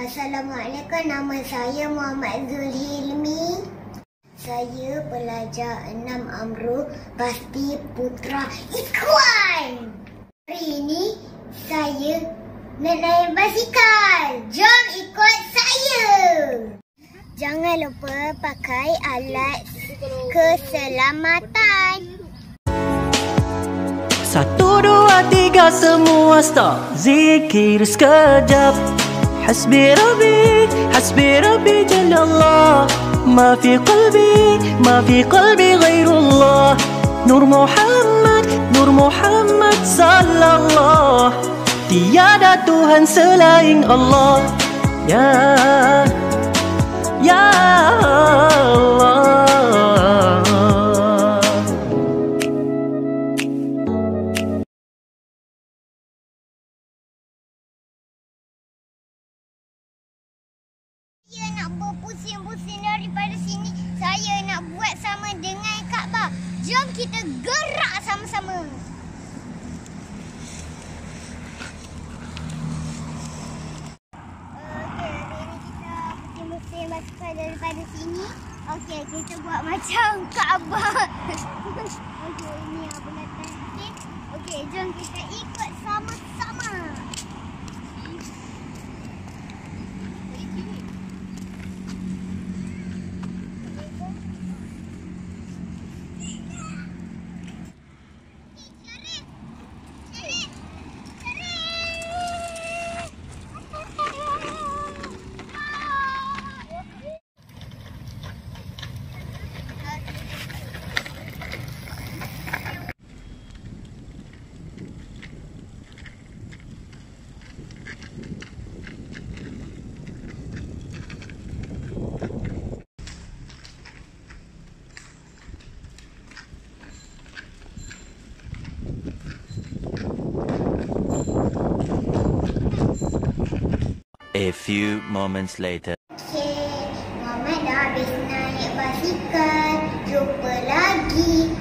Assalamualaikum, nama saya Muhammad Zulhilmi. Saya pelajar 6 Amru Pasti Putra Ikhwan. Hari ini saya nak naik basikal. Jom ikut saya. Jangan lupa pakai alat keselamatan. 1, 2, 3 semua stop. Zikir sekejap. حسبي ربي جل الله ما في قلبي غير الله نور محمد صلى الله tiada Tuhan selain Allah ya Allah. Saya nak berpusing-pusing daripada sini. Saya nak buat sama dengan Kaabah. Jom kita gerak sama-sama. Okey, hari ini kita pusing-pusing basikal daripada sini. Okey, kita buat macam Kaabah. Okey, ini bulatan sikit. Okey, jom kita ikut sama-sama. A few moments later. Okey, Muhammad dah habis naik basikal. Jumpa lagi.